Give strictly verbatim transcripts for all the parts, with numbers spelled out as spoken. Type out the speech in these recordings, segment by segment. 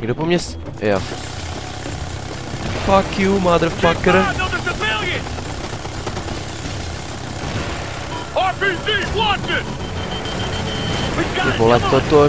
Někdo po mně s... Jo. Fuck you, motherfucker. Ty vole, toto...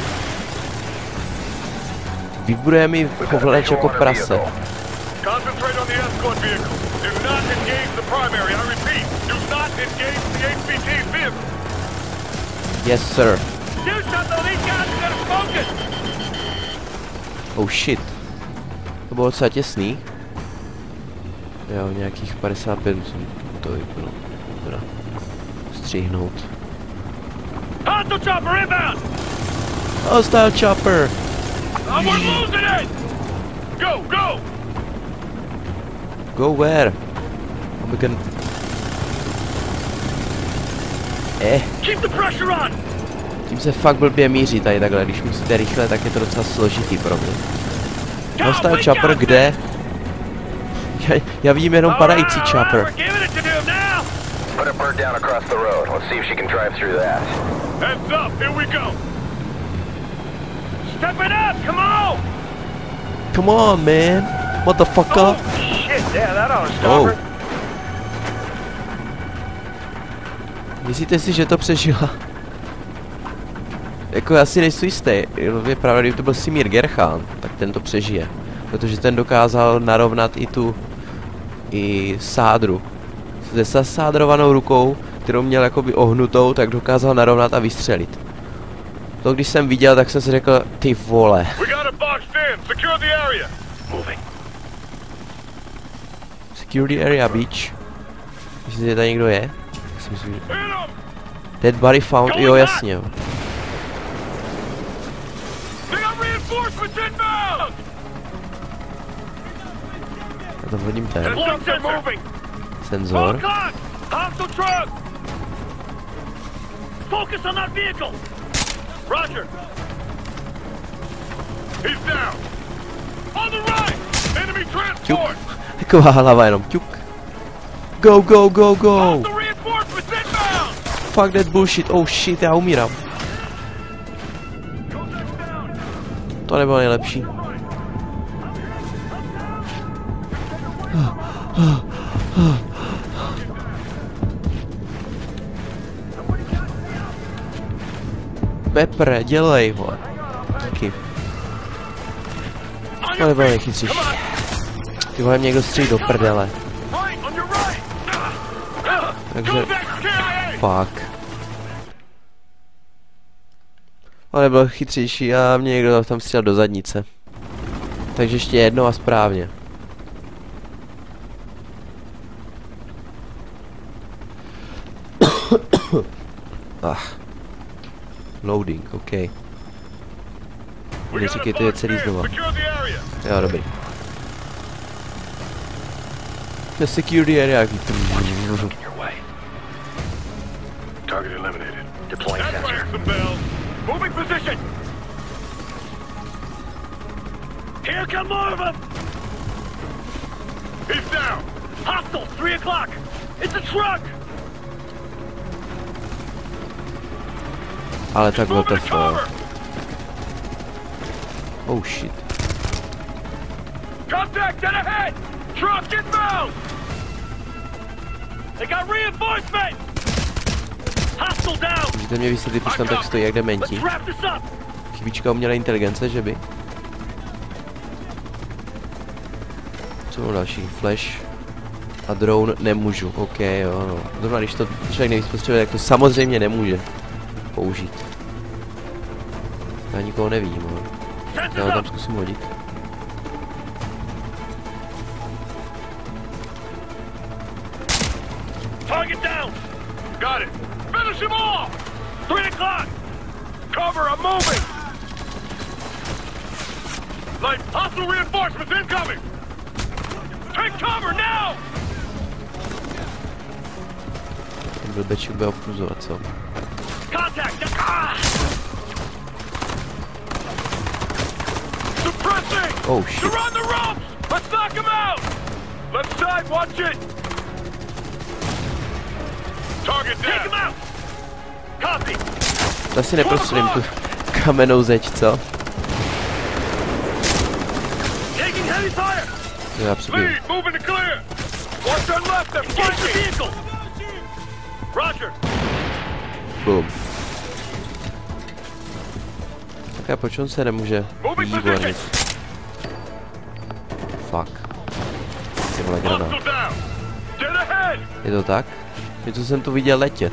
Vybuduje mi povladač jako prase. Yes, sir. Oh shit. To bylo docela těsný. Jo, nějakých padesát pět musím to vypnout. Teda stříhnout. Hostile chopper! Go, go! Go where? We can... Eh. Keep the pressure on! Tím se fakt blbě míří tady takhle, když musíte rychle, tak je to docela složitý pro mě. Hostile chopper kde? Já, já vidím jenom padající chopper. Put a bird down across the road. Let's see if she can drive through that. Heads up, here we go. Step it up, come on! Come on, man. What the fuck up? Oh, shit, yeah, that ought to stop Oh. her. Myslíte si, že to přežila? Jako já si nejsem jistý. Je pravda, kdyby to byl Simír Gerchán, tak ten to přežije. Protože ten dokázal narovnat i tu... i sádru. Se zasádrovanou rukou, kterou měl jakoby ohnutou, tak dokázal narovnat a vystřelit. To když jsem viděl, tak jsem si řekl, ty vole. Security area beach. Myslíte, že tady někdo je? Myslím, že... Dead body found, jo jasně. Jo. Já to hodím ten. Senzor. Focus on that vehicle. Roger. He's down. On the right. Enemy transport. Taková hlava jenom ťuk. Go, go, go, go. Fuck that bullshit. Oh shit, já umírám. To nebylo nejlepší. Pepper, dělej, vole. Díky. To nebylo nejchytřejší. Ty vole, mě někdo střílí do prdele. Takže... Fuck. To nebylo chytřejší a mě někdo tam střílel do zadnice. Takže ještě jednou a správně. Ach. Loading, OK. Neříkejte, je celý znova. Jo, dobrý. The security area. Target eliminated. Deploying sensor. Moving position. Here come more of them. He's down. Hostile, three o'clock. It's a truck. Ale tak what the fuck. Oh shit. Contact dead ahead. Truck inbound. They got reinforcement. Hostile down. Můžete mě vysvětlit, proč tam tak stojí jak dementi? Chybíčka umělé inteligence, že by? Co mám další? Flash a drone nemůžu. OK, jo, no. Zrovna když to člověk nejvíc potřebuje, tak to samozřejmě nemůže použít. Já nikoho nevidím, ale já ho tam zkusím hodit. Target down. Got it. Finish him off. Three o'clock. Cover. I'm moving. Light. Hostile reinforcements incoming. Take cover now. Ten blbeček bude obkluzovat, co? Contact. Ah. Suppressing. Oh shit. They're on the ropes. Let's knock him out. Left side. Watch it. Target down. Take him out. Copy. To asi neprostřelím tu kamennou zeď, co? Já přibiju. Lead, moving to clear. Watch on left, they're flanking. Roger. Boom. Tak a proč on se nemůže? Výborně. Fuck. Ty vole, granát. Je to tak? Něco jsem tu viděl letět.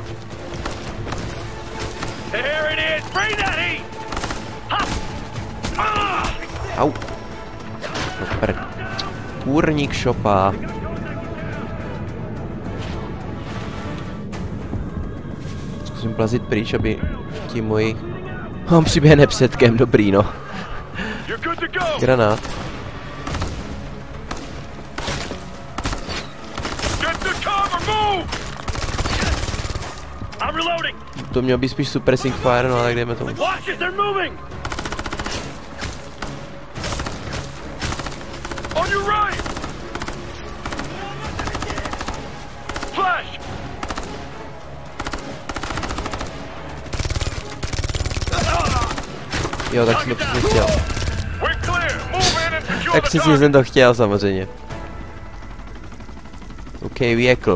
Au. No prd. Kůrník šopa. Zkusím plazit pryč, aby ti moji... On přiběhne předkem, dobrý no. Granát. To měl být spíš super sync fire, no ale jdeme tomu. Jo, tak jsem to přesně chtěl. Tak přesně jsem to chtěl samozřejmě. OK, vehicle.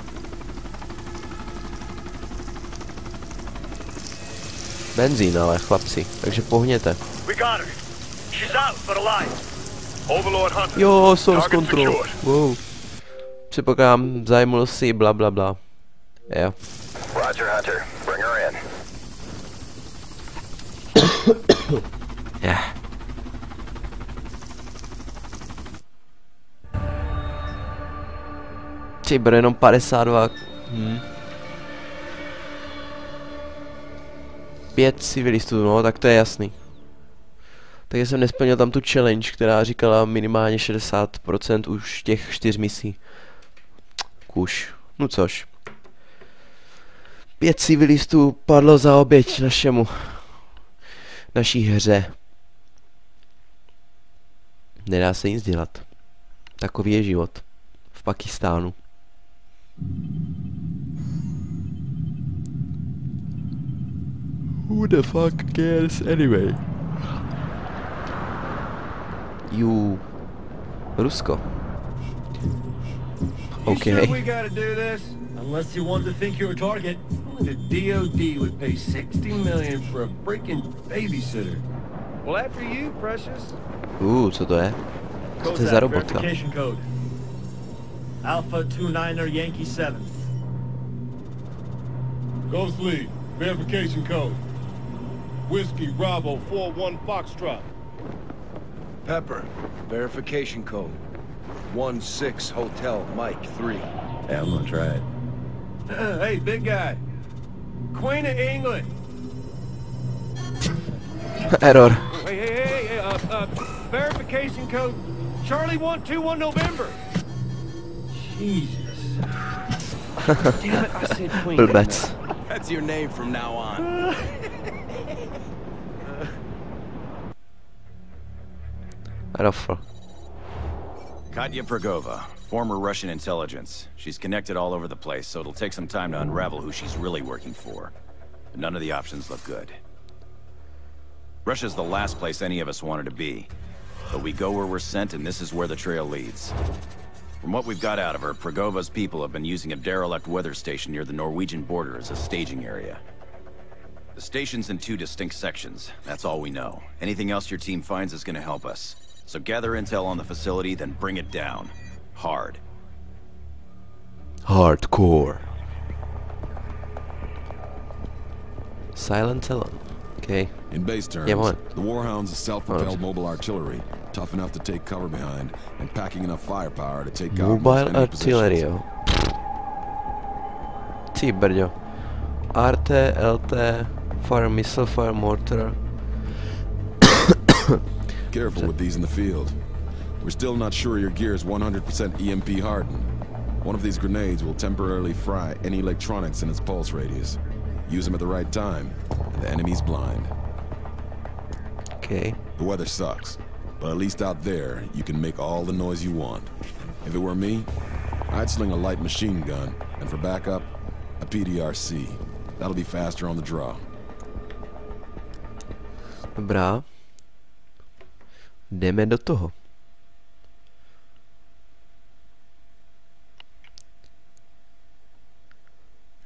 Benzín ale, chlapci, takže pohněte. Jo, source control. Wow. Předpokládám, zajmul si, bla bla bla. Jo. Roger, Hunter. Bring her in. Yeah. Ty bude jenom padesát dva. Hmm. Pět civilistů, no, tak to je jasný. Takže jsem nesplnil tam tu challenge, která říkala minimálně šedesát procent už těch čtyř misí. Kuš. No což. Pět civilistů padlo za oběť našemu. Naší hře. Nedá se nic dělat. Takový je život. V Pakistánu. Who the fuck cares anyway? You. Rusko. Okay. You sure we gotta do this? Unless you want to think you're a target. The D O D would pay sixty million for a freaking babysitter. Well, after you, precious. Uh, co to je? Co to je za robotka? Code. Alpha two niner Yankee seven. Ghost lead, verification code. Whiskey Bravo four one Foxtrot. Pepper, verification code. one six Hotel Mike three. Yeah, I'm gonna try it. Uh, hey, big guy. Queen of England. Error. Hey, hey, hey, hey, uh, uh, verification code. Charlie one two one November. Jesus. Damn it, I said Queen. Blbec. That's your name from now on. Rofl. Katya Prigova, former Russian intelligence. She's connected all over the place, so it'll take some time to unravel who she's really working for. But none of the options look good. Russia's the last place any of us wanted to be. But we go where we're sent, and this is where the trail leads. From what we've got out of her, Prigova's people have been using a derelict weather station near the Norwegian border as a staging area. The station's in two distinct sections. That's all we know. Anything else your team finds is going to help us. So gather intel on the facility, then bring it down. Hard. Hardcore. Silent Talon. Okay. In base terms, Yeah, what? the Warhound's a self-propelled Oh. mobile artillery, tough enough to take cover behind, and packing enough firepower to take out most Mobile enemy artillery, positions. jo. Ty brďo. R T, L T, fire missile, fire mortar. Careful with these in the field. We're still not sure your gear is one hundred percent E M P hardened. One of these grenades will temporarily fry any electronics in its pulse radius. Use them at the right time, and the enemy's blind. Okay. The weather sucks, but at least out there, you can make all the noise you want. If it were me, I'd sling a light machine gun, and for backup, a P D R C. That'll be faster on the draw. Dobrá. Jdeme do toho.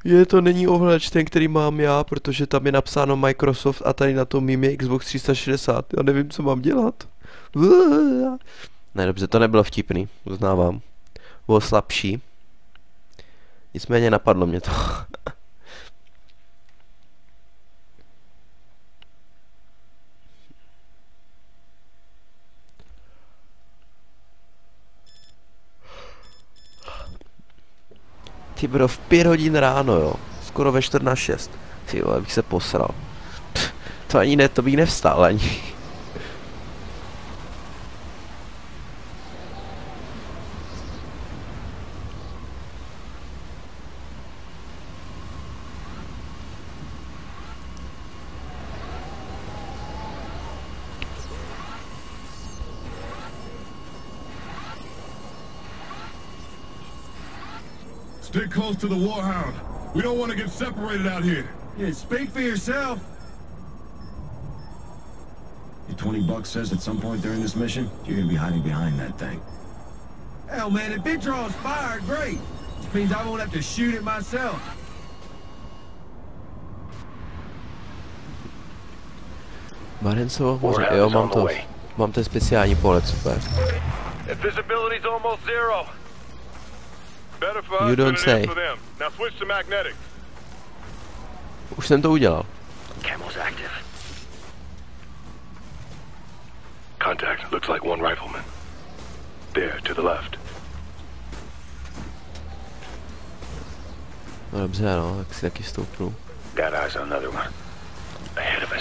Je to není ovladač ten, který mám já, protože tam je napsáno Microsoft a tady na tom mým je Xbox tři sta šedesát. Já nevím, co mám dělat. Ne, dobře, to nebylo vtipný, uznávám. Bylo slabší. Nicméně napadlo mě to. Ty bro, v pět hodin ráno, jo. Skoro ve čtvrt na šest. Ty vole, bych se posral. Pff, to ani ne, to bych nevstal ani. Stick close to the Warhound. We don't want to get separated out here. Yeah, speak for yourself. Your twenty bucks says at some point during this mission, you're gonna be hiding behind that thing. Hell, man, if it draws fire, great. This means I won't have to shoot it myself. Barenco, jo, mám to. Mám ten speciální pohled, super. Visibility's almost zero. Better for us You don't than it say. is for them. Now switch to magnetics. Už jsem to udělal. Camo's active. Contact. Looks like one rifleman. There, to the left. No dobře, no, tak si taky stoupnu. Got eyes on another one. Ahead of us.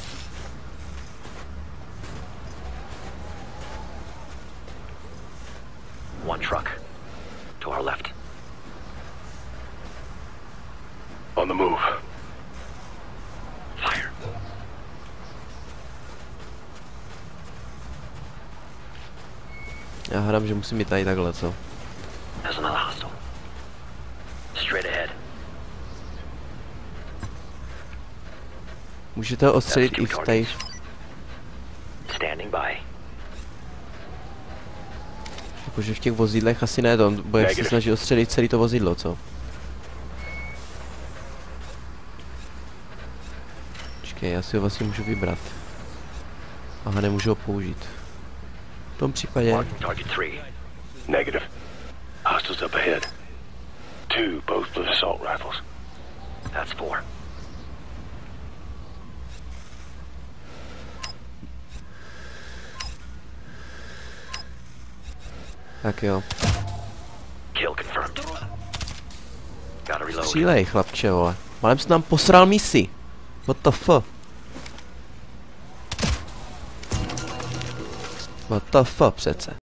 One truck. To our left. On the move. Fire. Já hádám, že musím jít tady takhle, co? There's another hostile. Straight ahead. Můžete ho ostřelit i v tady. Standing by. Jakože v těch vozidlech asi ne, to bude se snažit ostřelit celý to vozidlo, co? Počkej, já si ho vlastně můžu vybrat. Aha, nemůžu ho použít. V tom případě... Target three. Negative. Hostiles up ahead. Two, both with assault rifles. That's four. Tak jo. Kill confirmed. Gotta reload. Střílej, chlapče, vole. Malem jsi nám posral misi. What the f? What the f přece.